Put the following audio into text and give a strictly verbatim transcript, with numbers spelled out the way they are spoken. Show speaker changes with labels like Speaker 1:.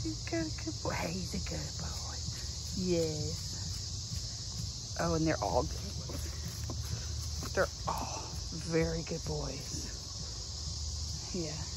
Speaker 1: He's got a good boy. Hey, he's a good boy. Yes. Oh, and they're all good boys. They're all very good boys. Yeah.